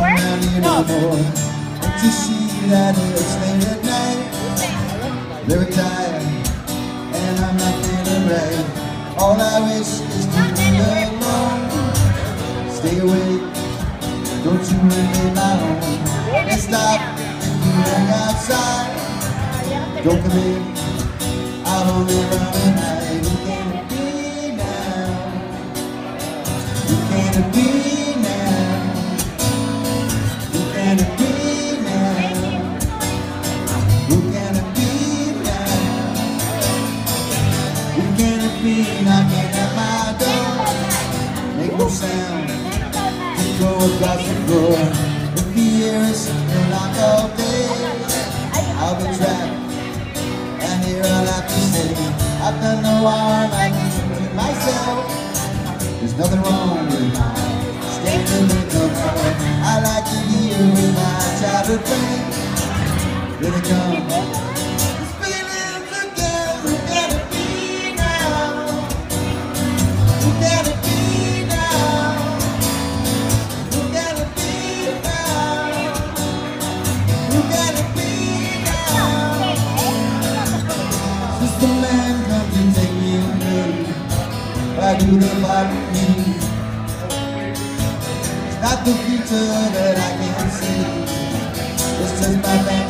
around here no more. Don't you see that it's late at night? Very tired, and I'm not feeling right. All I wish is to be alone. Stay awake, don't you remain my own. And stop moving outside. Don't come in, I'll only run at night. Who can it be now? Who can it be now? Who can it be now? Who can it be now? Who can it be knocking at my door? Make no sound, just go across the floor. If you hear us knock all day, I'll be trapped, and here I'll have to say I've done no harm, I can do myself. There's nothing wrong with my standing in the front. I like to hear with my childhood friends. Here they come. These feelings again. Who can it be now? Who can it be now? Who can it be now? Who can it be now? Since the man comes and take me away, why do they bother me? It's not the future that I can see, it's just my family.